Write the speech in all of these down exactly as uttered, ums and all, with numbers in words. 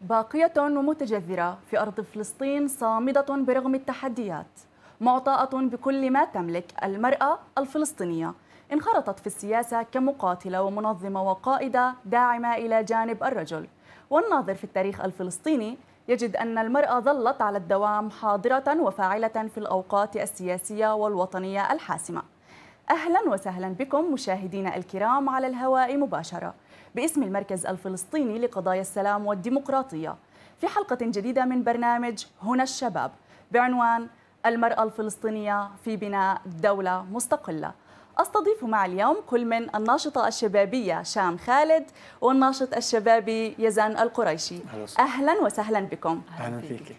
باقية ومتجذرة في أرض فلسطين، صامدة برغم التحديات، معطاءة بكل ما تملك المرأة الفلسطينية. انخرطت في السياسة كمقاتلة ومنظمة وقائدة داعمة إلى جانب الرجل. والناظر في التاريخ الفلسطيني يجد أن المرأة ظلت على الدوام حاضرة وفاعلة في الأوقات السياسية والوطنية الحاسمة. أهلا وسهلا بكم مشاهدينا الكرام على الهواء مباشرة باسم المركز الفلسطيني لقضايا السلام والديمقراطية في حلقة جديدة من برنامج هنا الشباب بعنوان المرأة الفلسطينية في بناء دولة مستقلة. أستضيف مع اليوم كل من الناشطة الشبابية شام خالد والناشط الشبابي يزن القريشي. أهلا وسهلا بكم. أهلا فيك.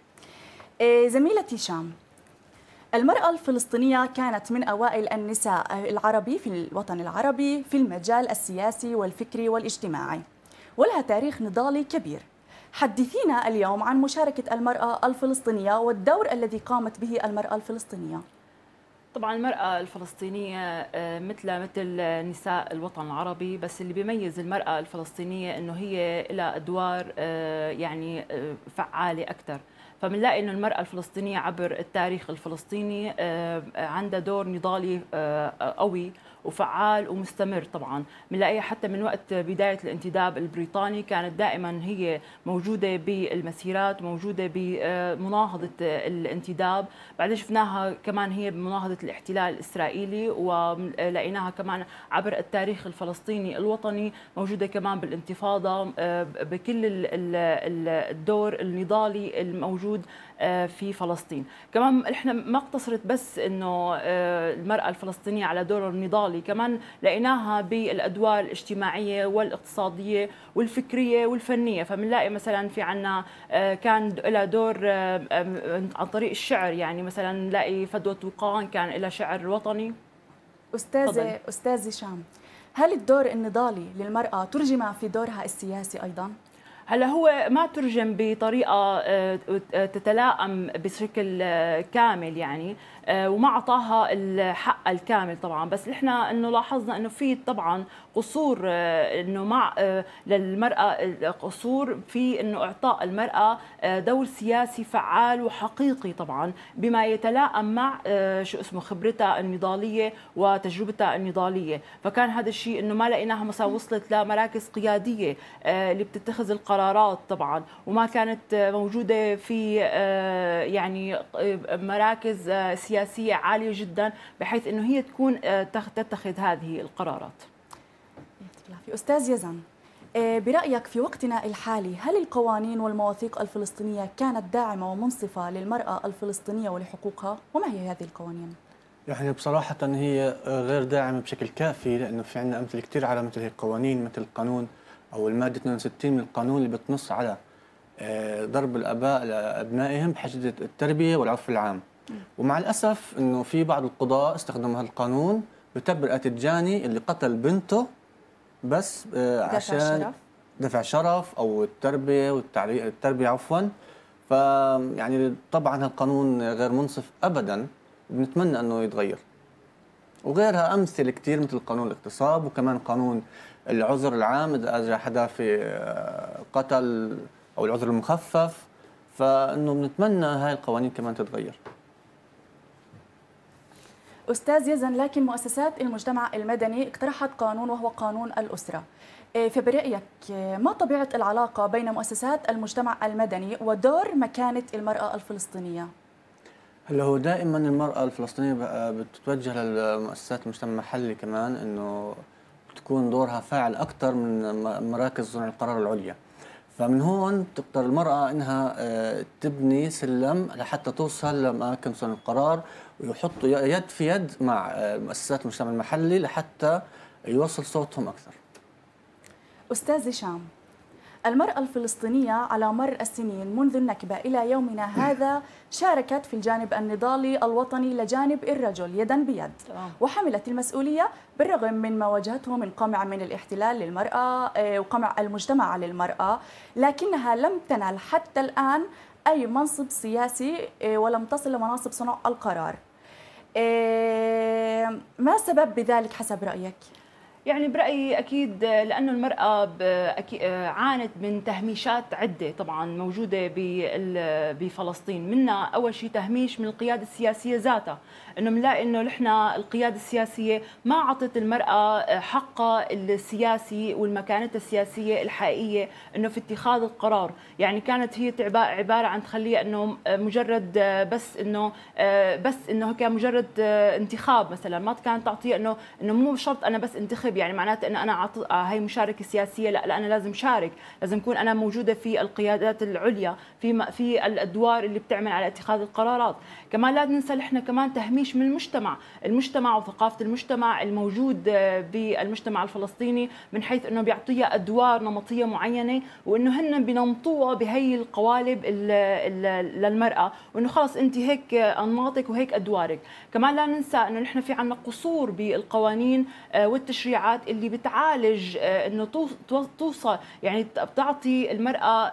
زميلتي شام، المرأة الفلسطينية كانت من أوائل النساء العربي في الوطن العربي في المجال السياسي والفكري والاجتماعي، ولها تاريخ نضالي كبير. حدثينا اليوم عن مشاركة المرأة الفلسطينية والدور الذي قامت به المرأة الفلسطينية. طبعا المرأة الفلسطينية مثل مثل نساء الوطن العربي، بس اللي بيميز المرأة الفلسطينية انه هي لها ادوار يعني فعالة اكثر. فبنلاقي انه المرأة الفلسطينية عبر التاريخ الفلسطيني عندها دور نضالي قوي وفعال ومستمر. طبعا بنلاقيها حتى من وقت بداية الانتداب البريطاني كانت دائما هي موجودة بالمسيرات، موجودة بمناهضة الانتداب. بعدين شفناها كمان هي بمناهضة الاحتلال الإسرائيلي، ولقيناها كمان عبر التاريخ الفلسطيني الوطني موجودة كمان بالانتفاضة، بكل الدور النضالي الموجود في فلسطين. كمان احنا ما اقتصرت بس انه المرأة الفلسطينية على دور النضالي، كمان لقيناها بالادوار الاجتماعية والاقتصادية والفكرية والفنية. فبنلاقي مثلا في عنا كان لها دور عن طريق الشعر، يعني مثلا نلاقي فدوة وقان كان لها شعر وطني. استاذة استاذة شام، هل الدور النضالي للمرأة ترجم في دورها السياسي ايضا؟ هلا هو ما ترجم بطريقه تتلائم بشكل كامل يعني، وما اعطاها الحق الكامل طبعا، بس احنا انه لاحظنا انه في طبعا قصور، انه مع للمراه قصور في انه اعطاء المراه دور سياسي فعال وحقيقي طبعا بما يتلائم مع شو اسمه خبرتها النضاليه وتجربتها النضاليه. فكان هذا الشيء انه ما لقيناها مثلا وصلت لمراكز قياديه اللي بتتخذ القرارات طبعا، وما كانت موجوده في يعني مراكز سياسيه عاليه جدا بحيث انه هي تكون تتخذ هذه القرارات. استاذ يزن، برايك في وقتنا الحالي هل القوانين والمواثيق الفلسطينيه كانت داعمه ومنصفه للمراه الفلسطينيه ولحقوقها؟ وما هي هذه القوانين؟ يعني بصراحه هي غير داعمه بشكل كافي، لانه في عندنا امثله كثير على مثل هيك قوانين، مثل القانون او الماده اثنين وستين من القانون اللي بتنص على ضرب الاباء لابنائهم بحجه التربيه والعرف العام. ومع الاسف انه في بعض القضاة استخدموا هذا القانون بتبرئه الجاني اللي قتل بنته بس عشان دفع شرف, دفع شرف او التربيه والتعليق التربيه عفوا. فيعني طبعا القانون غير منصف ابدا، بنتمنى انه يتغير. وغيرها امثله كثير مثل قانون الاغتصاب، وكمان قانون العذر العام اذا اجى حدا في قتل او العذر المخفف. فانه بنتمنى هاي القوانين كمان تتغير. أستاذ يزن، لكن مؤسسات المجتمع المدني اقترحت قانون وهو قانون الأسرة. فبرأيك ما طبيعة العلاقة بين مؤسسات المجتمع المدني ودور مكانة المرأة الفلسطينية؟ هلا هو دائما المرأة الفلسطينية بتتوجه للمؤسسات المجتمع المحلي كمان انه تكون دورها فاعل أكثر من مراكز صنع القرار العليا. فمن هون تقدر المرأة انها تبني سلم لحتى توصل لأماكن صنع القرار، ويحطوا يد في يد مع مؤسسات المجتمع المحلي لحتى يوصل صوتهم أكثر. أستاذ هشام، المرأة الفلسطينية على مر السنين منذ النكبة إلى يومنا هذا شاركت في الجانب النضالي الوطني لجانب الرجل يدا بيد، وحملت المسؤولية بالرغم من ما واجهته من قمع من الاحتلال للمرأة وقمع المجتمع للمرأة، لكنها لم تنل حتى الآن أي منصب سياسي ولم تصل لمناصب صنع القرار. ما سبب بذلك حسب رأيك؟ يعني برأيي أكيد لأنه المرأة عانت من تهميشات عدة طبعا موجودة بفلسطين. منها أول شيء تهميش من القيادة السياسية ذاتها، إنه بنلاقي إنه نحن القيادة السياسية ما عطت المرأة حقها السياسي والمكانتها السياسية الحقيقية إنه في اتخاذ القرار. يعني كانت هي عبارة عن تخليها إنه مجرد بس إنه بس إنه كان مجرد انتخاب مثلا، ما كانت تعطيها إنه إنه مو شرط أنا بس انتخب، يعني معناته إن أنا عط... هي مشاركة سياسية، لا لا أنا لازم شارك، لازم أكون أنا موجودة في القيادات العليا، في في الأدوار اللي بتعمل على اتخاذ القرارات. كمان لا ننسى نحن كمان تهميش من المجتمع، المجتمع وثقافة المجتمع الموجود بالمجتمع الفلسطيني من حيث إنه بيعطيها أدوار نمطية معينة، وإنه هن بينمطوها بهي القوالب للمرأة، وإنه خلص أنت هيك أنماطك وهيك أدوارك. كمان لا ننسى إنه نحن في عنا قصور بالقوانين والتشريعات اللي بتعالج انه توصل، يعني بتعطي المراه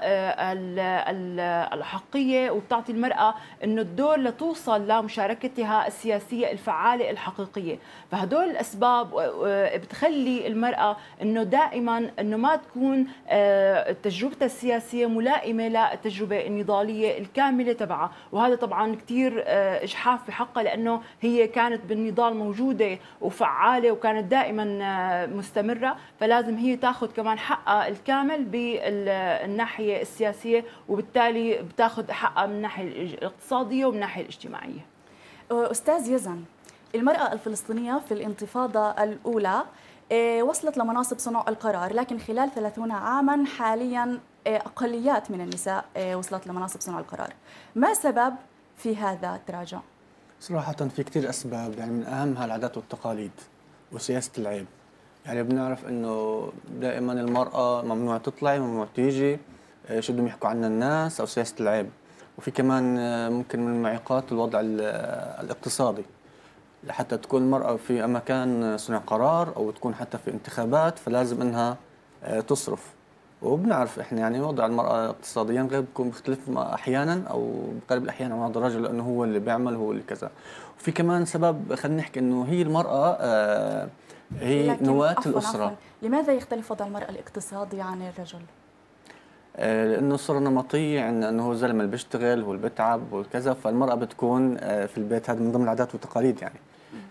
الحقيه وبتعطي المراه انه الدور لتوصل لمشاركتها السياسيه الفعاله الحقيقيه. فهدول الاسباب بتخلي المراه انه دائما انه ما تكون تجربتها السياسيه ملائمه للتجربه النضاليه الكامله تبعها، وهذا طبعا كثير اجحاف في حقها لانه هي كانت بالنضال موجوده وفعاله وكانت دائما مستمره، فلازم هي تاخذ كمان حقها الكامل بالناحيه السياسيه، وبالتالي بتاخذ حقها من الناحيه الاقتصاديه ومن الناحيه الاجتماعيه. استاذ يزن، المراه الفلسطينيه في الانتفاضه الاولى وصلت لمناصب صنع القرار، لكن خلال ثلاثين عاما حاليا اقليات من النساء وصلت لمناصب صنع القرار. ما سبب في هذا التراجع؟ صراحة في كثير أسباب، يعني من أهمها العادات والتقاليد وسياسة العيب. يعني بنعرف إنه دائما المرأة ممنوع تطلع، ممنوع تيجي، شو بدهم يحكوا عنا الناس، أو سياسة العيب. وفي كمان ممكن من المعيقات الوضع الاقتصادي، لحتى تكون المرأة في مكان صنع قرار أو تكون حتى في انتخابات فلازم إنها تصرف. وبنعرف احنا يعني وضع المرأة اقتصاديا غير بيكون بيختلف احيانا، او بقلب الاحيان عن هذا الرجل لانه هو اللي بيعمل، هو اللي كذا. وفي كمان سبب خلينا نحكي انه هي المرأة آه هي نواة الاسرة. عفواً. لماذا يختلف وضع المرأة الاقتصادي عن الرجل؟ آه لانه صار نمطية عندنا انه هو الزلمة اللي بيشتغل، هو اللي بيتعب وكذا، فالمرأة بتكون آه في البيت. هذا من ضمن العادات والتقاليد يعني.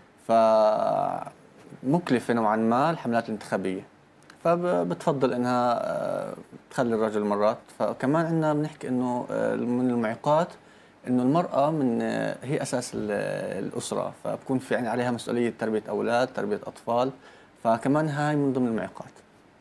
فمكلفة نوعا ما الحملات الانتخابية، فبتفضل انها تخلي الرجل مرات. فكمان عندنا بنحكي انه من المعيقات انه المراه من هي اساس الاسره، فبكون في يعني عليها مسؤوليه تربيه اولاد، تربيه اطفال، فكمان هاي من ضمن المعيقات.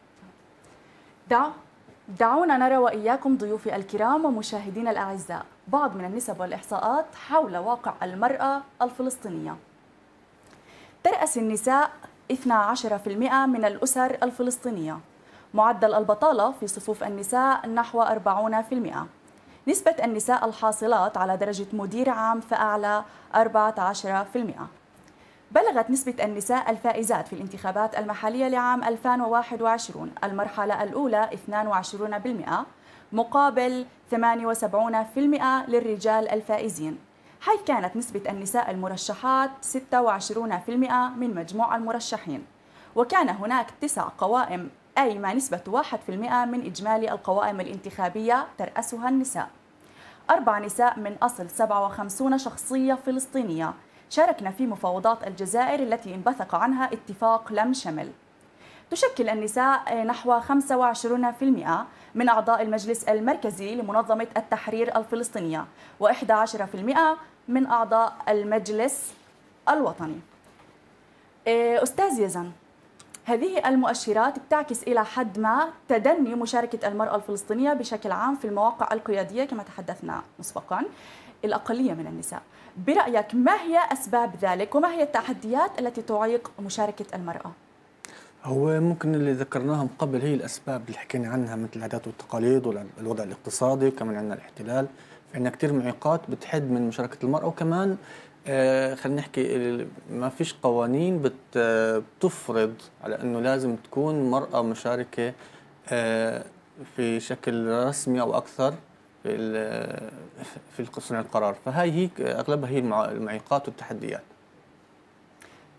دع دعونا نرى واياكم ضيوفي الكرام ومشاهدينا الاعزاء بعض من النسب والاحصاءات حول واقع المراه الفلسطينيه. ترأس النساء اثني عشر بالمئة من الأسر الفلسطينية. معدل البطالة في صفوف النساء نحو أربعين بالمئة. نسبة النساء الحاصلات على درجة مدير عام فأعلى أربعة عشر بالمئة. بلغت نسبة النساء الفائزات في الانتخابات المحلية لعام ألفين وواحد وعشرين المرحلة الأولى اثنين وعشرين بالمئة مقابل ثمانية وسبعين بالمئة للرجال الفائزين، حيث كانت نسبة النساء المرشحات ستة وعشرين بالمئة من مجموع المرشحين، وكان هناك تسع قوائم أي ما نسبة واحد بالمئة من إجمالي القوائم الانتخابية ترأسها النساء. أربع نساء من أصل سبعة وخمسين شخصية فلسطينية شاركن في مفاوضات الجزائر التي انبثق عنها اتفاق لم شمل. تشكل النساء نحو خمسة وعشرين بالمئة من أعضاء المجلس المركزي لمنظمة التحرير الفلسطينية، وإحدى عشرة بالمئة من أعضاء المجلس الوطني. أستاذ يزن، هذه المؤشرات بتعكس إلى حد ما تدني مشاركة المرأة الفلسطينية بشكل عام في المواقع القيادية كما تحدثنا مسبقا، الأقلية من النساء. برأيك ما هي أسباب ذلك وما هي التحديات التي تعيق مشاركة المرأة؟ هو ممكن اللي ذكرناهم قبل هي الأسباب اللي حكينا عنها، مثل العادات والتقاليد والوضع الاقتصادي، وكمان عندنا الاحتلال. في عندنا كثير معيقات بتحد من مشاركة المرأة. وكمان آه خلينا نحكي ما فيش قوانين بتفرض على أنه لازم تكون مرأة مشاركة آه في شكل رسمي أو أكثر في في صنع القرار. فهاي هي أغلبها هي المعيقات والتحديات.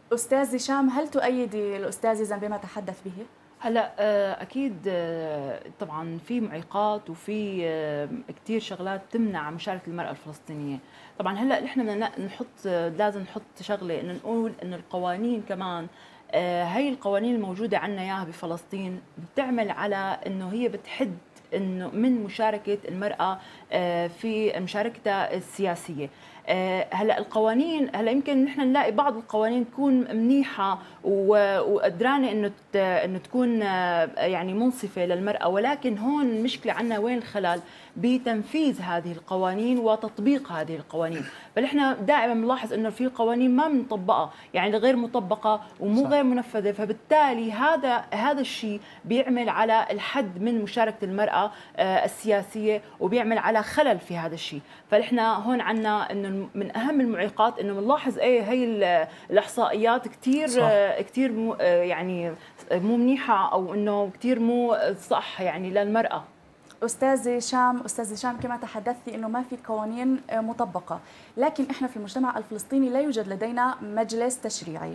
أستاذ هشام، هل تؤيدي الأستاذ إذن بما تحدث به؟ هلا اكيد طبعا في معيقات وفي كثير شغلات تمنع مشاركه المراه الفلسطينيه. طبعا هلا نحن بدنا نحط لازم نحط شغله انه نقول انه القوانين كمان، هي القوانين الموجوده عندنا اياها بفلسطين بتعمل على انه هي بتحد انه من مشاركه المراه في مشاركتها السياسيه. هلا القوانين، هلا يمكن نحن نلاقي بعض القوانين تكون منيحه وقدرانه انه انه تكون يعني منصفه للمراه، ولكن هون المشكله عندنا وين الخلل؟ بتنفيذ هذه القوانين وتطبيق هذه القوانين. فنحن دائما بنلاحظ انه في قوانين ما بنطبقها، يعني غير مطبقه ومو صح. غير منفذه، فبالتالي هذا هذا الشيء بيعمل على الحد من مشاركه المراه السياسيه وبيعمل على خلل في هذا الشيء. فنحن هون عندنا انه من اهم المعيقات انه بنلاحظ ايه هي الاحصائيات كثير كثير مو يعني مو منيحه، او انه كثير مو صح يعني للمراه. أستاذ هشام، أستاذ هشام كما تحدثتي أنه ما في قوانين مطبقة، لكن إحنا في المجتمع الفلسطيني لا يوجد لدينا مجلس تشريعي.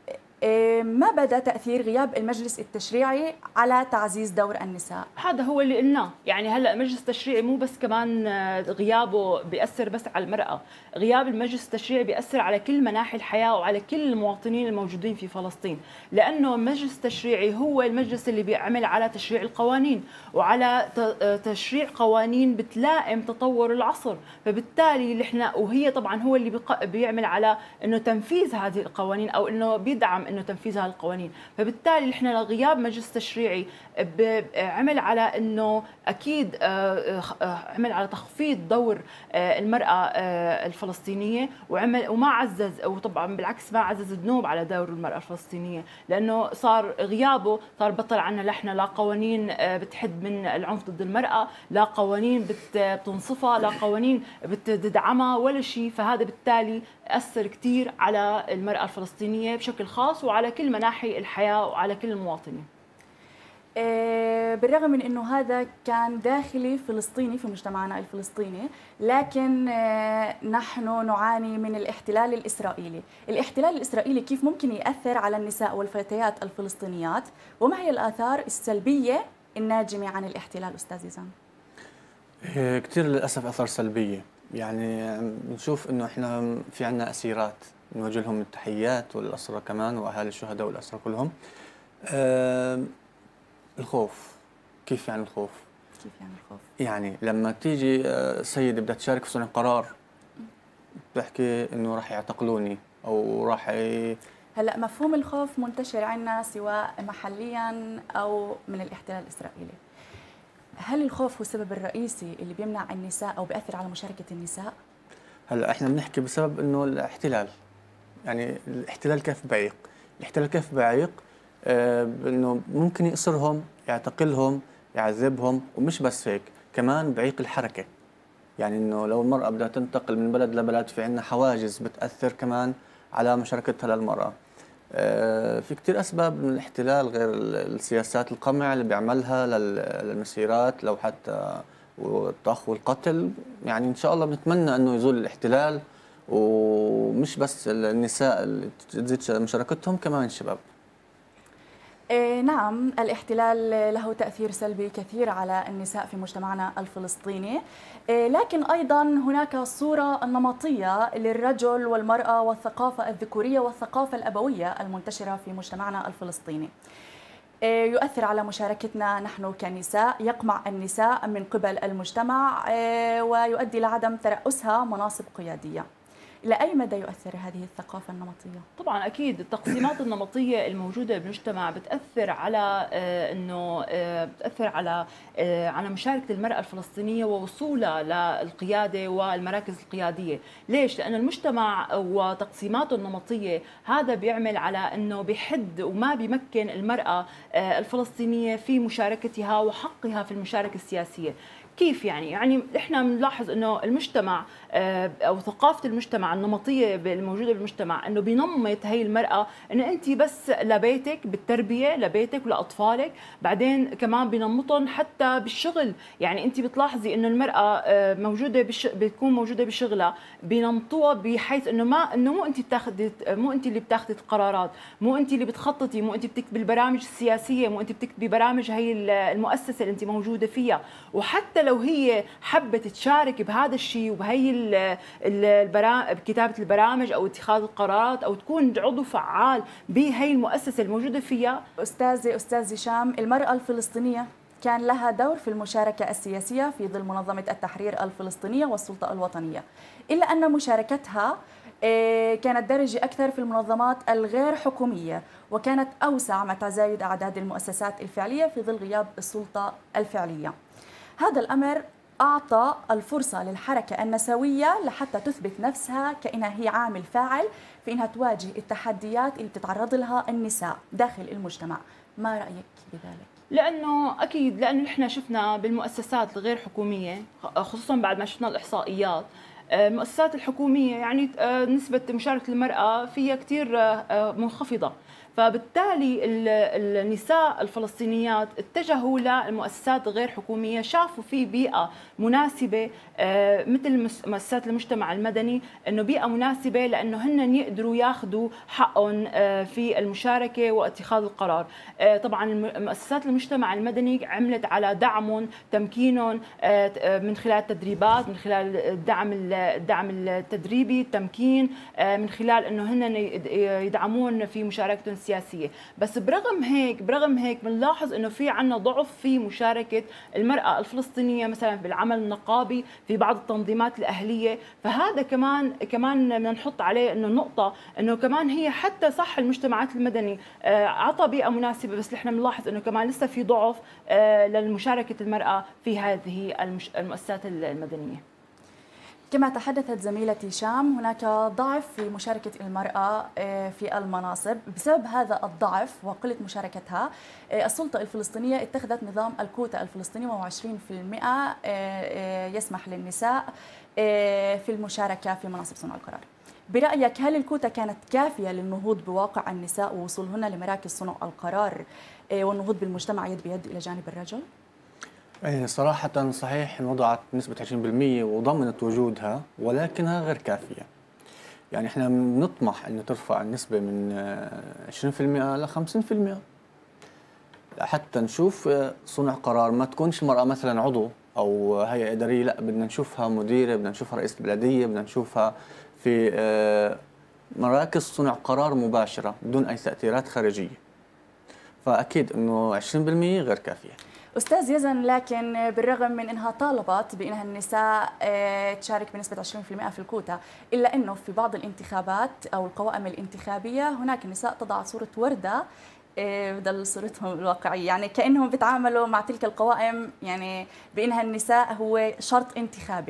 ما بدا تأثير غياب المجلس التشريعي على تعزيز دور النساء؟ هذا هو اللي قلناه، يعني هلا المجلس التشريعي مو بس كمان غيابه بيأثر بس على المرأة، غياب المجلس التشريعي بيأثر على كل مناحي الحياة وعلى كل المواطنين الموجودين في فلسطين، لأنه المجلس التشريعي هو المجلس اللي بيعمل على تشريع القوانين وعلى تشريع قوانين بتلائم تطور العصر، فبالتالي نحن وهي طبعا هو اللي بيعمل على انه تنفيذ هذه القوانين او انه بيدعم انه تنفيذ هذه القوانين. فبالتالي نحن غياب مجلس تشريعي عمل على انه اكيد عمل على تخفيض دور المراه الفلسطينيه، وعمل وما عزز، وطبعا بالعكس ما عزز ذنوب على دور المراه الفلسطينيه، لانه صار غيابه صار بطل عنا لحنا لا قوانين بتحد من العنف ضد المراه، لا قوانين بتنصفها، لا قوانين بتدعمها ولا شيء. فهذا بالتالي اثر كثير على المراه الفلسطينيه بشكل خاص وعلى كل مناحي الحياه وعلى كل المواطنين. بالرغم من أنه هذا كان داخلي فلسطيني في مجتمعنا الفلسطيني، لكن نحن نعاني من الاحتلال الإسرائيلي. الاحتلال الإسرائيلي كيف ممكن يأثر على النساء والفتيات الفلسطينيات، وما هي الآثار السلبية الناجمة عن الاحتلال أستاذ زيزان؟ كثير للأسف آثار سلبية، يعني بنشوف أنه إحنا في عنا أسيرات نوجه لهم التحيات، والأسرى كمان وأهالي الشهداء والأسرى كلهم. أه الخوف، كيف يعني الخوف؟ كيف يعني الخوف؟ يعني لما تيجي سيدة بدها تشارك في صنع قرار بتحكي انه راح يعتقلوني او راح ي... هلا مفهوم الخوف منتشر عندنا سواء محليا او من الاحتلال الاسرائيلي. هل الخوف هو السبب الرئيسي اللي بيمنع النساء او بيأثر على مشاركة النساء؟ هلا احنا بنحكي بسبب انه الاحتلال، يعني الاحتلال كيف بعيق؟ الاحتلال كيف بعيق؟ آه انه ممكن يأسرهم، يعتقلهم، يعذبهم، ومش بس هيك، كمان بعيق الحركة. يعني انه لو المرأة بدها تنتقل من بلد لبلد في عندنا حواجز بتأثر كمان على مشاركتها للمرأة. آه في كثير اسباب من الاحتلال غير السياسات القمع اللي بيعملها للمسيرات، لو حتى والطخ والقتل. يعني ان شاء الله بنتمنى انه يزول الاحتلال، ومش بس النساء اللي تزيد مشاركتهم، كمان الشباب. إيه نعم، الاحتلال له تأثير سلبي كثير على النساء في مجتمعنا الفلسطيني، إيه لكن أيضا هناك صورة نمطية للرجل والمرأة والثقافة الذكورية والثقافة الأبوية المنتشرة في مجتمعنا الفلسطيني. إيه يؤثر على مشاركتنا نحن كنساء، يقمع النساء من قبل المجتمع، إيه ويؤدي لعدم ترأسها مناصب قيادية. إلى أي مدى يؤثر هذه الثقافة النمطية؟ طبعا أكيد التقسيمات النمطية الموجودة بالمجتمع بتأثر على آه إنه آه بتأثر على آه على مشاركة المرأة الفلسطينية ووصولها للقيادة والمراكز القيادية. ليش؟ لأن المجتمع وتقسيماته النمطية هذا بيعمل على إنه بيحد وما بيمكن المرأة آه الفلسطينية في مشاركتها وحقها في المشاركة السياسية. كيف يعني؟ يعني احنا بنلاحظ انه المجتمع او ثقافه المجتمع النمطيه الموجوده بالمجتمع انه بينمط هي المراه انه انت بس لبيتك بالتربيه لبيتك ولاطفالك، بعدين كمان بينمطهم حتى بالشغل. يعني انت بتلاحظي انه المراه موجوده بش... بتكون موجوده بشغلها بينمطوها بحيث انه ما انه مو انت بتاخذي مو انت اللي بتاخذي القرارات، مو انت اللي بتخططي، مو انت بتكتبي البرامج السياسيه، مو انت بتكتبي برامج هي المؤسسه اللي انت موجوده فيها. وحتى لو هي حبت تشارك بهذا الشيء وبهي البرامج كتابه البرامج او اتخاذ القرارات او تكون عضو فعال بهي المؤسسه الموجوده فيها. استاذه استاذ هشام، المراه الفلسطينيه كان لها دور في المشاركه السياسيه في ظل منظمه التحرير الفلسطينيه والسلطه الوطنيه، الا ان مشاركتها كانت درجة أكثر في المنظمات الغير حكومية، وكانت أوسع مع تزايد أعداد المؤسسات الفعلية في ظل غياب السلطة الفعلية. هذا الأمر أعطى الفرصة للحركة النسوية لحتى تثبت نفسها كأنها هي عامل فاعل في أنها تواجه التحديات اللي بتتعرض لها النساء داخل المجتمع. ما رأيك بذلك؟ لأنه أكيد لأنه نحن شفنا بالمؤسسات الغير حكومية خصوصا بعد ما شفنا الإحصائيات، المؤسسات الحكومية يعني نسبة مشاركة المرأة فيها كثير منخفضة، فبالتالي النساء الفلسطينيات اتجهوا للمؤسسات الغير حكومية، شافوا في بيئة مناسبة مثل مؤسسات المجتمع المدني، انه بيئة مناسبة لانه هن يقدروا ياخذوا حقهم في المشاركة واتخاذ القرار. طبعا مؤسسات المجتمع المدني عملت على دعمهم تمكينهم من خلال تدريبات، من خلال الدعم الدعم التدريبي، التمكين، من خلال انه هن يدعمون في مشاركتهم السياسية. بس برغم هيك برغم هيك بنلاحظ انه في عندنا ضعف في مشاركة المرأة الفلسطينية مثلا بالعمل النقابي في بعض التنظيمات الأهلية، فهذا كمان كمان بدنا نحط عليه انه نقطة انه كمان هي حتى صح المجتمعات المدني عطى بيئة مناسبة، بس نحن بنلاحظ انه كمان لسه في ضعف للمشاركة المرأة في هذه المؤسسات المدنية. كما تحدثت زميلتي هشام، هناك ضعف في مشاركة المرأة في المناصب. بسبب هذا الضعف وقلة مشاركتها، السلطة الفلسطينية اتخذت نظام الكوتا الفلسطيني وهو عشرين بالمئة يسمح للنساء في المشاركة في مناصب صنع القرار. برأيك هل الكوتا كانت كافية للنهوض بواقع النساء ووصولهن لمراكز صنع القرار والنهوض بالمجتمع يد بيد إلى جانب الرجل؟ صراحة صحيح وضعت نسبة عشرين بالمئة وضمنت وجودها، ولكنها غير كافية. يعني احنا بنطمح انه ترفع النسبة من عشرين بالمئة ل خمسين بالمئة حتى نشوف صنع قرار، ما تكونش المرأة مثلا عضو او هيئة إدارية، لا بدنا نشوفها مديرة، بدنا نشوفها رئيسة بلدية، بدنا نشوفها في مراكز صنع قرار مباشرة بدون اي تأثيرات خارجية. فأكيد انه عشرين بالمئة غير كافية. أستاذ يزن، لكن بالرغم من أنها طالبت بأنها النساء تشارك بنسبة عشرين بالمئة في الكوتا، إلا أنه في بعض الانتخابات أو القوائم الانتخابية هناك نساء تضع صورة وردة بدل صورتهم الواقعية، يعني كأنهم بيتعاملوا مع تلك القوائم يعني بأنها النساء هو شرط انتخابي.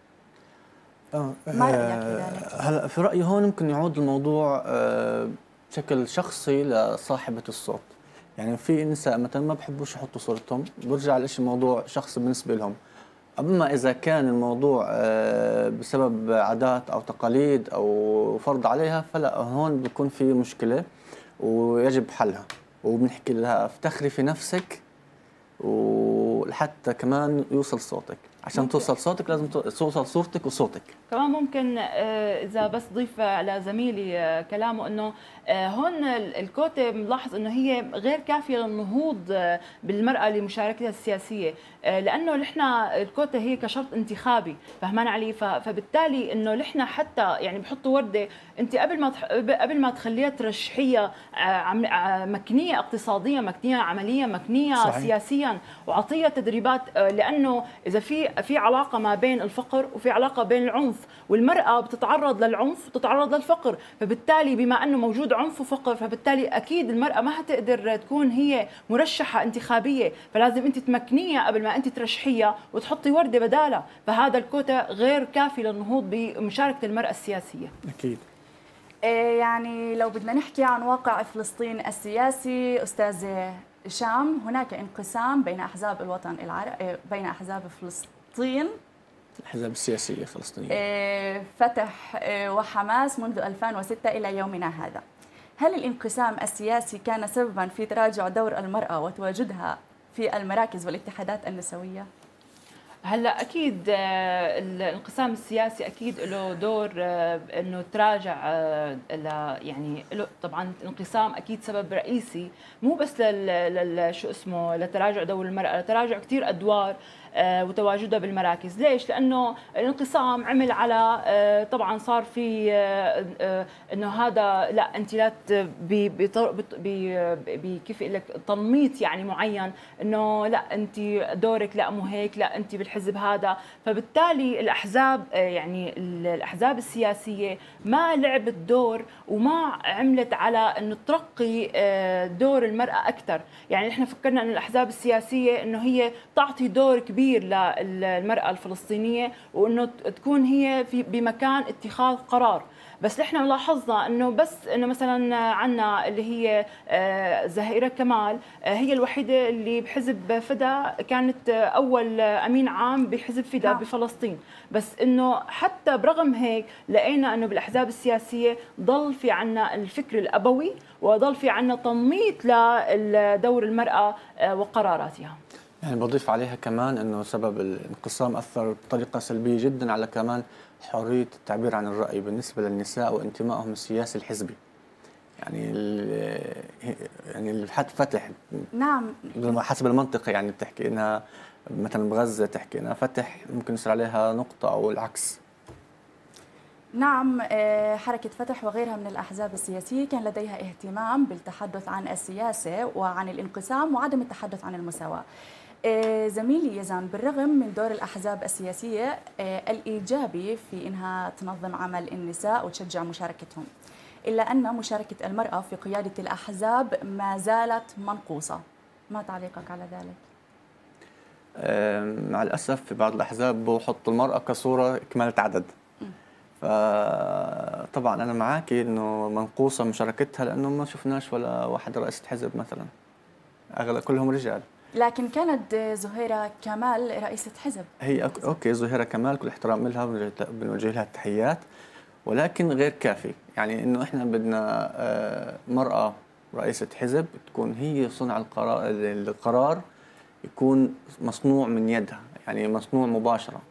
آه ما رأيك بذلك؟ هلا في رأيي هون ممكن يعود الموضوع بشكل شخصي لصاحبة الصوت. يعني في نساء مثلا ما بحبوش يحطوا صورتهم، برجع الاشي موضوع شخصي بالنسبه لهم. اما اذا كان الموضوع بسبب عادات او تقاليد او فرض عليها، فلا هون بيكون في مشكله ويجب حلها، وبنحكي لها افتخري في نفسك ولحتى كمان يوصل صوتك. عشان ممكن. توصل صوتك لازم توصل صورتك وصوتك. كمان ممكن اذا بس ضيف على زميلي كلامه انه هون الكوتا بنلاحظ انه هي غير كافيه للنهوض بالمراه لمشاركتها السياسيه، لانه نحن الكوتا هي كشرط انتخابي، فهمان علي؟ فبالتالي انه نحن حتى يعني بحطوا ورده انت قبل ما قبل ما تخليها ترشحيها مكنيه اقتصاديا، مكنيه عمليا، مكنيه صحيح. سياسيا، وعطيها تدريبات، لانه اذا في في علاقه ما بين الفقر وفي علاقه بين العنف، والمراه بتتعرض للعنف وتتعرض للفقر، فبالتالي بما انه موجود عنف وفقر، فبالتالي اكيد المراه ما هتقدر تكون هي مرشحه انتخابيه، فلازم انت تمكنيها قبل ما انت ترشحيها وتحطي ورده بدالها، فهذا الكوتا غير كافي للنهوض بمشاركه المراه السياسيه. اكيد. يعني لو بدنا نحكي عن واقع فلسطين السياسي، استاذه شام هناك انقسام بين أحزاب الوطن العربي، بين أحزاب فلسطين الأحزاب السياسية الفلسطينية فتح وحماس منذ ألفين وستة إلى يومنا هذا. هل الانقسام السياسي كان سببا في تراجع دور المرأة وتواجدها في المراكز والاتحادات النسوية؟ هلا اكيد الانقسام السياسي اكيد له دور انه تراجع يعني له طبعا الانقسام اكيد سبب رئيسي مو بس لل شو اسمه لتراجع دور المراه، لتراجع كثير ادوار وتواجدها بالمراكز. ليش؟ لانه الانقسام عمل على طبعا صار في انه هذا لا انت لا بكيف لك تنميط يعني معين، انه لا انت دورك لا مو هيك، لا انت بالحزب هذا. فبالتالي الاحزاب يعني الاحزاب السياسيه ما لعبت دور وما عملت على انه ترقي دور المراه اكثر. يعني احنا فكرنا انه الاحزاب السياسيه انه هي تعطي دور كبير للمرأة الفلسطينية وانه تكون هي في بمكان اتخاذ قرار. بس احنا لاحظنا انه بس انه مثلا عنا اللي هي زهيرة كمال هي الوحيدة اللي بحزب فدا كانت اول امين عام بحزب فدا بفلسطين. بس انه حتى برغم هيك لقينا انه بالاحزاب السياسية ضل في عنا الفكر الابوي وضل في عنا تنميط لدور المرأة وقراراتها. يعني بضيف عليها كمان انه سبب الانقسام اثر بطريقه سلبيه جدا على كمان حريه التعبير عن الراي بالنسبه للنساء وانتمائهم السياسي الحزبي. يعني يعني الحد فتح نعم حسب المنطقه، يعني بتحكي انها مثلا بغزه تحكي انها فتح ممكن يصير عليها نقطه او العكس. نعم حركة فتح وغيرها من الأحزاب السياسية كان لديها اهتمام بالتحدث عن السياسة وعن الانقسام وعدم التحدث عن المساواة. زميلي يزن، بالرغم من دور الأحزاب السياسية الإيجابي في إنها تنظم عمل النساء وتشجع مشاركتهم، إلا أن مشاركة المرأة في قيادة الأحزاب ما زالت منقوصة. ما تعليقك على ذلك؟ مع الأسف في بعض الأحزاب بحط المرأة كصورة إكمالة عدد. فطبعا أنا معاكي إنه منقوصة مشاركتها لأنه ما شفناش ولا واحد رئيسة حزب مثلا، أغلب كلهم رجال. لكن كانت زهيرة كمال رئيسة حزب. هي أوكي زهيرة كمال كل احترام لها بنوجه لها التحيات، ولكن غير كافي. يعني إنه إحنا بدنا مرأة رئيسة حزب تكون هي صنع القرار، القرار يكون مصنوع من يدها، يعني مصنوع مباشرة.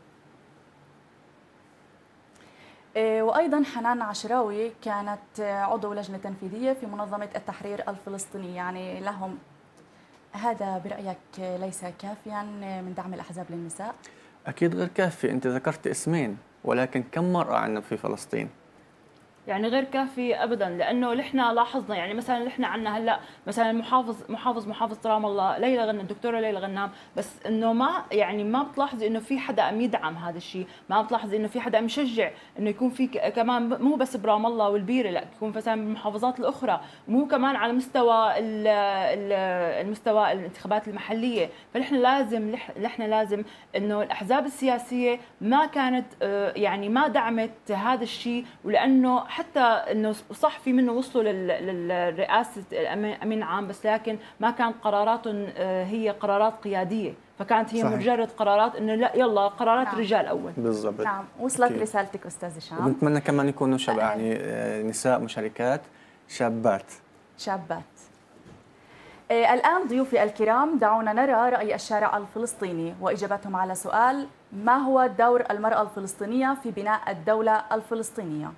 وأيضا حنان عشراوي كانت عضو لجنة تنفيذية في منظمة التحرير الفلسطيني، يعني لهم هذا برأيك ليس كافيا من دعم الأحزاب للنساء؟ أكيد غير كافي. أنت ذكرت اسمين، ولكن كم مرأة عندنا في فلسطين؟ يعني غير كافي ابدا، لانه نحن لاحظنا يعني مثلا نحن عندنا هلا مثلا المحافظ محافظ محافظ رام الله ليلى غنام، الدكتوره ليلى غنام، بس انه ما يعني ما بتلاحظي انه في حدا عم يدعم هذا الشيء، ما بتلاحظي انه في حدا عم يشجع انه يكون في كمان مو بس برام الله والبيره، لا يكون مثلا بالمحافظات الاخرى، مو كمان على مستوى المستوى الانتخابات المحليه. فنحن لازم نحن لازم انه الاحزاب السياسيه ما كانت يعني ما دعمت هذا الشيء، ولانه حتى انه صح في منه وصلوا للرئاسه الامين عام، بس لكن ما كانت قراراتهم هي قرارات قياديه، فكانت هي صحيح. مجرد قرارات انه لا يلا قرارات نعم. رجال اول. بالضبط. نعم وصلت أكيد. رسالتك استاذ هشام. ونتمنى كمان يكونوا شباب يعني نساء مشاركات شابات. شابات. آه الان ضيوفي الكرام دعونا نرى راي الشارع الفلسطيني واجابتهم على سؤال: ما هو دور المراه الفلسطينيه في بناء الدوله الفلسطينيه؟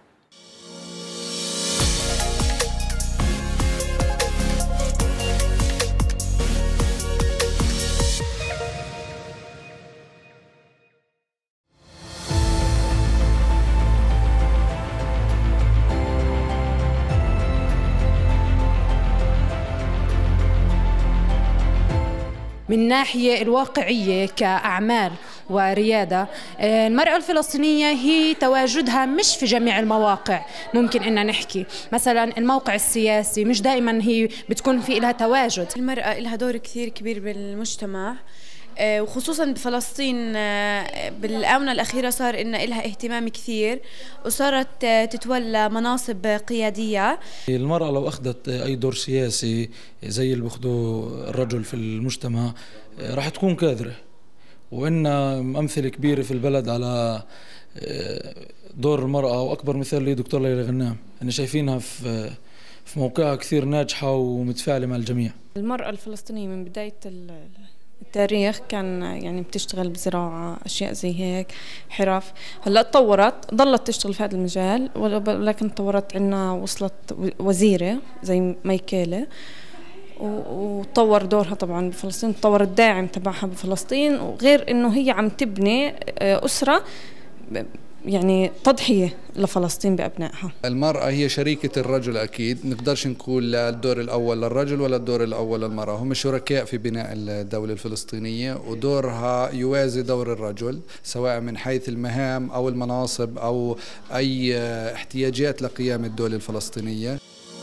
من ناحية الواقعية كأعمال وريادة، المرأة الفلسطينية هي تواجدها مش في جميع المواقع. ممكن إن نحكي مثلا الموقع السياسي مش دائما هي بتكون في لها تواجد. المرأة لها دور كثير كبير بالمجتمع، وخصوصا بفلسطين بالآونة الأخيرة صار إن لها اهتمام كثير وصارت تتولى مناصب قيادية. المرأة لو أخذت أي دور سياسي زي اللي بأخذوه الرجل في المجتمع راح تكون كاذرة، وإن أمثلة كبيرة في البلد على دور المرأة، وأكبر مثال لي دكتور ليلى غنام، أنا شايفينها في في موقعها كثير ناجحة ومتفاعلة مع الجميع. المرأة الفلسطينية من بداية التاريخ كان يعني بتشتغل بزراعة أشياء زي هيك حرف. هلا تطورت، ضلت تشتغل في هذا المجال، ولكن تطورت عنا وصلت وزيرة زي ميكالة، وطور دورها طبعا بفلسطين، تطور الداعم تبعها بفلسطين، وغير انه هي عم تبني أسرة يعني تضحية لفلسطين بأبنائها. المرأة هي شريكة الرجل أكيد، نقدرش نقول لا الدور الأول للرجل ولا الدور الأول للمرأة، هم شركاء في بناء الدولة الفلسطينية، ودورها يوازي دور الرجل سواء من حيث المهام أو المناصب أو أي احتياجات لقيام الدولة الفلسطينية.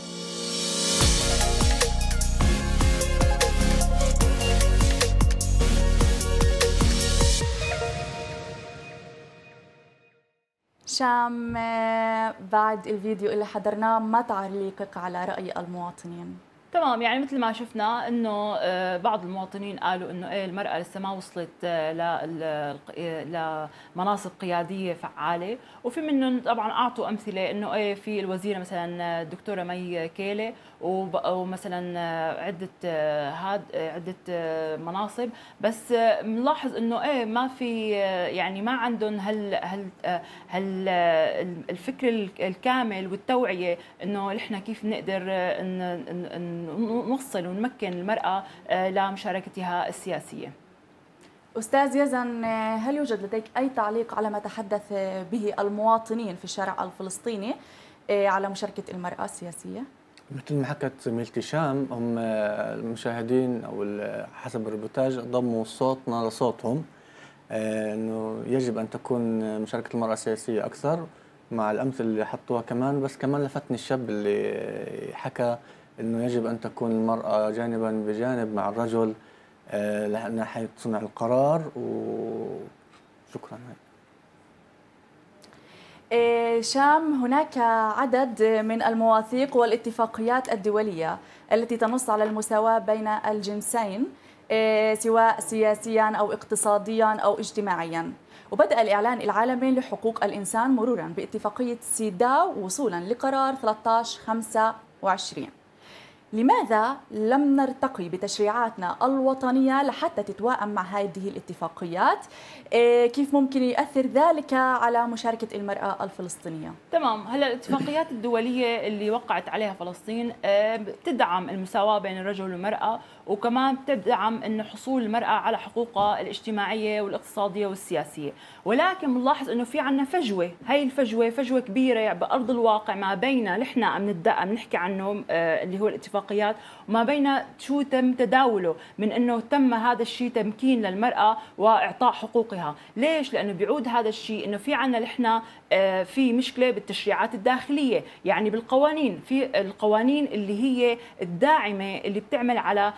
شام، بعد الفيديو اللي حضرناه ما تعليقك على رأي المواطنين؟ تمام، يعني مثل ما شفنا انه بعض المواطنين قالوا انه ايه المرأة لسه ما وصلت لمناصب قيادية فعالة، وفي منهم طبعا اعطوا امثلة انه ايه في الوزيرة مثلا الدكتورة مي كيلة ومثلا عدة هاد عدة مناصب، بس بنلاحظ انه ايه ما في يعني ما عندهم هال هال هال الفكر الكامل والتوعية انه نحن كيف نقدر ان نوصل ونمكن المرأة لمشاركتها السياسية. أستاذ يزن، هل يوجد لديك أي تعليق على ما تحدث به المواطنين في الشارع الفلسطيني على مشاركة المرأة السياسية؟ مثل ما حكت زميلتي شام، هم المشاهدين أو حسب الريبورتاج ضموا صوتنا لصوتهم، أنه يجب أن تكون مشاركة المرأة السياسية أكثر مع الأمثلة اللي حطوها كمان. بس كمان لفتني الشاب اللي حكى أنه يجب أن تكون المرأة جانبا بجانب مع الرجل ناحية صنع القرار. وشكرا. شام، هناك عدد من المواثيق والاتفاقيات الدولية التي تنص على المساواة بين الجنسين سواء سياسيا أو اقتصاديا أو اجتماعيا، وبدأ الإعلان العالمي لحقوق الإنسان مرورا باتفاقية سيداو وصولا لقرار ثلاثة عشر خمسة وعشرين. لماذا لم نرتقي بتشريعاتنا الوطنية لحتى تتوائم مع هذه الاتفاقيات؟ كيف ممكن يؤثر ذلك على مشاركة المرأة الفلسطينية؟ تمام، هلا الاتفاقيات الدولية اللي وقعت عليها فلسطين بتدعم المساواة بين الرجل والمرأة، وكمان بتدعم انه حصول المرأة على حقوقها الاجتماعية والاقتصادية والسياسية، ولكن بنلاحظ انه في عندنا فجوة، هي الفجوة فجوة كبيرة بأرض الواقع ما بين نحن عم نحكي عنهم اللي هو الاتفاقيات، وما بين شو تم تداوله من انه تم هذا الشيء تمكين للمرأة واعطاء حقوقها. ليش؟ لانه بيعود هذا الشيء انه في عندنا نحن في مشكلة بالتشريعات الداخلية، يعني بالقوانين، في القوانين اللي هي الداعمة اللي بتعمل على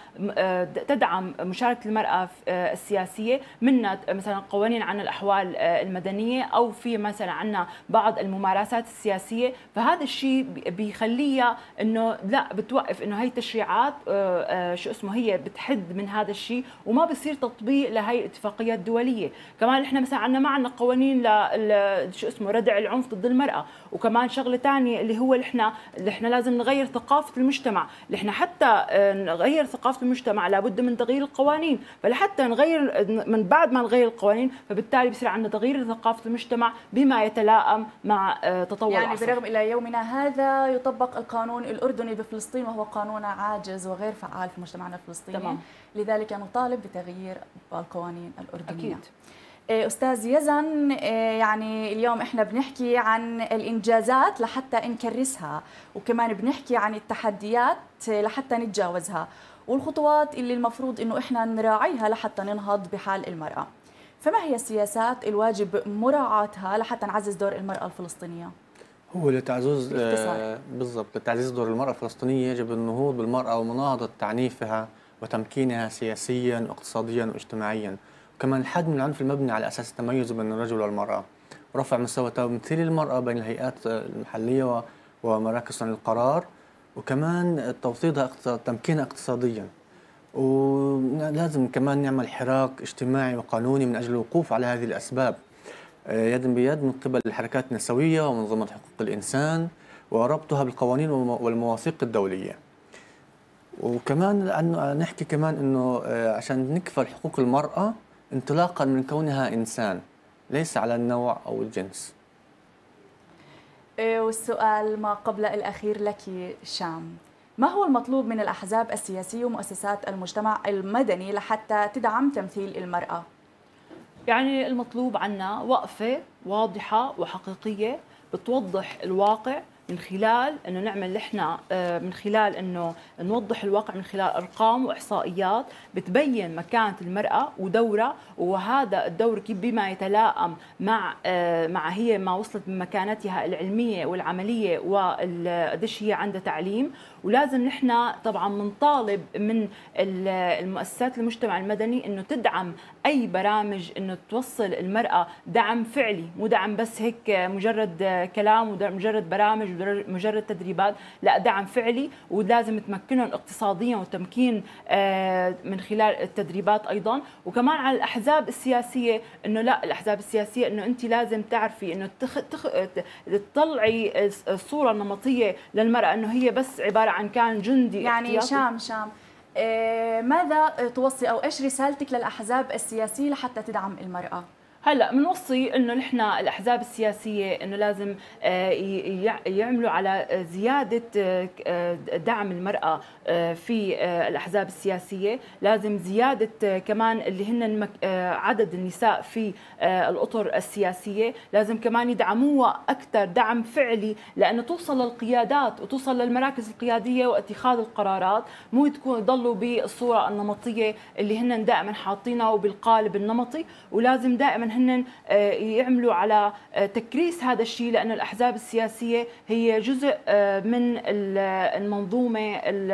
تدعم مشاركة المرأة السياسية، منها مثلا قوانين عن الأحوال المدنية، أو في مثلا عنا بعض الممارسات السياسية. فهذا الشيء بيخليها إنه لا بتوقف إنه هي التشريعات شو اسمه هي بتحد من هذا الشيء، وما بصير تطبيق لهي الاتفاقيات الدولية. كمان إحنا مثلا عنا ما عنا قوانين ل شو اسمه ردع العنف ضد المرأة. وكمان شغلة ثانية اللي هو اللي إحنا اللي إحنا لازم نغير ثقافة المجتمع، اللي إحنا حتى نغير ثقافة المجتمع لابد من تغيير القوانين، فلحتى نغير من بعد ما نغير القوانين فبالتالي بصير عندنا تغيير ثقافة المجتمع بما يتلائم مع تطور يعني العصر. برغم إلى يومنا هذا يطبق القانون الأردني بفلسطين وهو قانون عاجز وغير فعال في مجتمعنا الفلسطيني. تمام. لذلك نطالب بتغيير القوانين الأردنية. أكيد. أستاذ يزن، يعني اليوم إحنا بنحكي عن الإنجازات لحتى نكرسها، وكمان بنحكي عن التحديات لحتى نتجاوزها، والخطوات اللي المفروض إنه إحنا نراعيها لحتى ننهض بحال المرأة. فما هي السياسات الواجب مراعاتها لحتى نعزز دور المرأة الفلسطينية؟ هو لتعزيز آه بالضبط لتعزيز دور المرأة الفلسطينية يجب النهوض بالمرأة ومناهضة تعنيفها وتمكينها سياسيا واقتصاديا واجتماعيا، وكمان الحد من العنف المبني على أساس التميز بين الرجل والمرأة، ورفع مستوى تمثيل المرأة بين الهيئات المحلية ومراكز صنع القرار، وكمان توطيدها تمكينها اقتصاديا. ولازم كمان نعمل حراك اجتماعي وقانوني من أجل الوقوف على هذه الأسباب يد بيد من قبل الحركات النسوية ومنظمة حقوق الإنسان، وربطها بالقوانين والمواثيق الدولية. وكمان لأنه نحكي كمان أنه عشان نكفل حقوق المرأة انطلاقا من كونها إنسان ليس على النوع أو الجنس. والسؤال ما قبل الأخير لك شام، ما هو المطلوب من الأحزاب السياسية ومؤسسات المجتمع المدني لحتى تدعم تمثيل المرأة؟ يعني المطلوب عنا وقفة واضحة وحقيقية بتوضح الواقع من خلال انه نعمل احنا من خلال انه نوضح الواقع من خلال ارقام واحصائيات بتبين مكانه المراه ودورها، وهذا الدور كيف بما يتلائم مع مع هي ما وصلت من مكانتها العلميه والعمليه وقديش هي عندها تعليم. ولازم نحن طبعا بنطالب من المؤسسات المجتمع المدني انه تدعم اي برامج انه توصل المراه دعم فعلي، مو دعم بس هيك مجرد كلام ومجرد برامج مجرد تدريبات، لا دعم فعلي، ولازم تمكنهم اقتصاديا وتمكين من خلال التدريبات ايضا. وكمان على الاحزاب السياسيه انه لا، الاحزاب السياسيه انه انت لازم تعرفي انه تخ... تخ... تطلعي الصوره النمطيه للمراه انه هي بس عباره عن كان جندي يعني احتياطي. شام شام إيه ماذا توصي او ايش رسالتك للاحزاب السياسيه لحتى تدعم المراه؟ هلا بنوصي انه نحن الاحزاب السياسيه انه لازم يعملوا على زياده دعم المراه في الاحزاب السياسيه، لازم زياده كمان اللي هن عدد النساء في الاطر السياسيه، لازم كمان يدعموها اكثر دعم فعلي لانه توصل للقيادات وتوصل للمراكز القياديه واتخاذ القرارات، مو تكون يضلوا بالصوره النمطيه اللي هن دائما حاطينها وبالقالب النمطي. ولازم دائما هن يعملوا على تكريس هذا الشيء، لأن الأحزاب السياسية هي جزء من المنظومة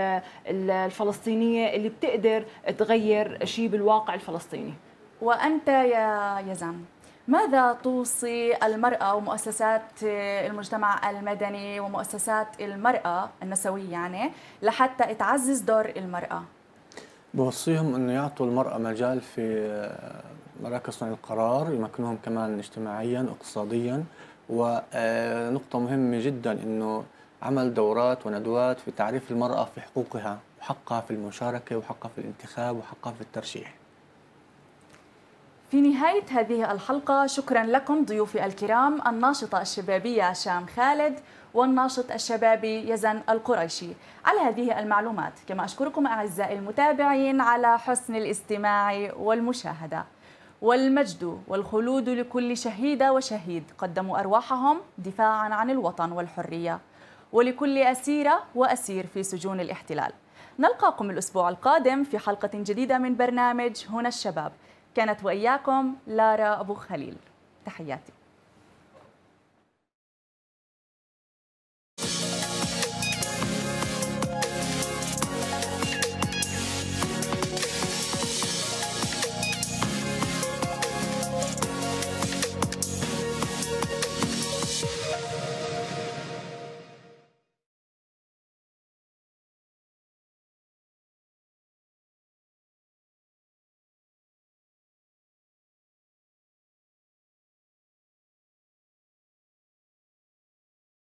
الفلسطينية اللي بتقدر تغير شيء بالواقع الفلسطيني. وأنت يا يزن ماذا توصي المرأة ومؤسسات المجتمع المدني ومؤسسات المرأة النسوية يعني لحتى تعزز دور المرأة؟ بوصيهم أنه يعطوا المرأة مجال في مراكز صنع القرار، يمكنهم كمان اجتماعيا واقتصاديا. ونقطة مهمة جدا أنه عمل دورات وندوات في تعريف المرأة في حقوقها وحقها في المشاركة وحقها في الانتخاب وحقها في الترشيح. في نهاية هذه الحلقة شكرا لكم ضيوفي الكرام، الناشطة الشبابية شام خالد والناشط الشبابي يزن القريشي على هذه المعلومات. كما أشكركم أعزائي المتابعين على حسن الاستماع والمشاهدة. والمجد والخلود لكل شهيدة وشهيد قدموا أرواحهم دفاعا عن الوطن والحرية، ولكل أسيرة وأسير في سجون الاحتلال. نلقاكم الأسبوع القادم في حلقة جديدة من برنامج هنا الشباب. كانت وإياكم لارا أبو خليل، تحياتي.